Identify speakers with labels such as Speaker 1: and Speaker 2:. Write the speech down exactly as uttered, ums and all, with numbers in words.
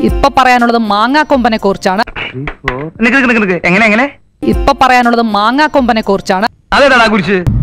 Speaker 1: ഇപ്പൊ പറയാനുള്ളത് മാങ്ങാക്കൊമ്പനെ കുറിച്ചാണ്.
Speaker 2: എങ്ങനെ എങ്ങനെ
Speaker 1: ഇപ്പൊ പറയാനുള്ളത് മാങ്ങാക്കൊമ്പനെ കുറിച്ചാണ്.
Speaker 2: അതെന്താ കുറിച്ച്